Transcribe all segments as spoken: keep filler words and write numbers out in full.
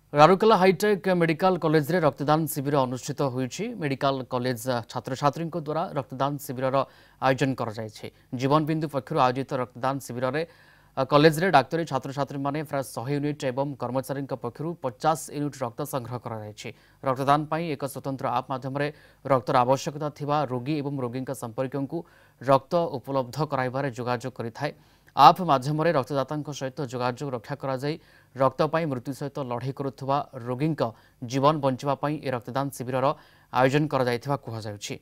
Rourkela hitech medical college रे रक्तदान शिविर अनुष्ठित होईछि। मेडिकल कॉलेज छात्र छात्री द्वारा रक्तदान शिविर आयोजन कर जीवन बिंदु पक्षर आयोजित रक्तदान शिविर रे कॉलेज रे डाक्तरी छात्र छात्री माने प्राय सौ यूनिट एवं कर्मचारी पक्षर पचास यूनिट रक्त संग्रह कर रक्तदान पाई एक स्वतंत्र आप माध्यम रक्तर आवश्यकता थिबा रोगी एवं रोगी संपर्क को रक्त उपलब्ध कराइबारे जोगाजोग करिथाय। आप माध्यम रक्तदाता सहित जोगाजोग रक्षा करा जाई रक्त पाई मृत्यु सहित लड़ाई करुवा रोगी जीवन बंचापी ए रक्तदान शिविर आयोजन कर एक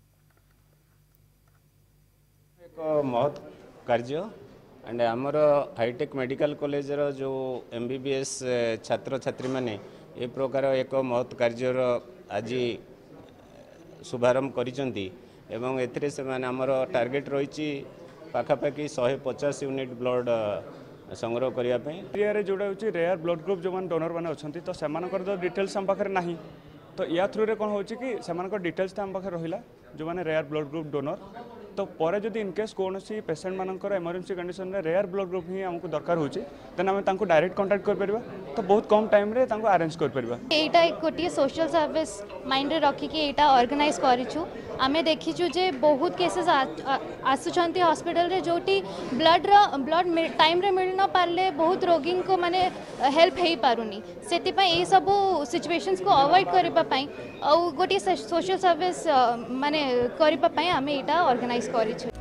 महत् कार्य एंड आमर हाईटेक मेडिकल कॉलेज रो जो एमबीबीएस छात्र छात्री माने ए प्रकार एक महत् कार्यर आज शुभारंभ करिसेंती एवं एथिरे से माने आमर टार्गेट रही पाखापाखि एक सौ पचास यूनिट ब्लड संग्रह करने एरिया जोड़ा हूँ रेयर ब्लड ग्रुप जो मैंने डोनर मैंने अच्छा तो से डिटेल्स आम पाखे ना तो या थ्रू रे कौन हो कि डिटेल्स आम पाखे रहा जो मैंने रेयर ब्लड ग्रुप डोनर तो पर जब इनकेस कौन सी पेसेंट मानकर इमरजेंसी कंडीशन में रेयर ब्लड ग्रुप ही आमको दरकार होची देन आम तांको डायरेक्ट कांटेक्ट कर परिबा तो बहुत कम टाइम रे तांको अरेंज कर परिबा। एटा एक गोटे सोशल सर्विस माइंड रे रखी कि एटा ऑर्गेनाइज करिछु आमे देखिछु जे बहुत केसेस आसुचंती हॉस्पिटल रे जोटी ब्लड रो ब्लड टाइम रे मिल न पारले बहुत रोगी को माने हेल्प हेई पारुनी सेति पय ए सब सिचुएशंस को अवॉइड करबा पय और गोटे सोशल सर्विस माने करबा पय आमे एटा ऑर्गेनाइज करिछु।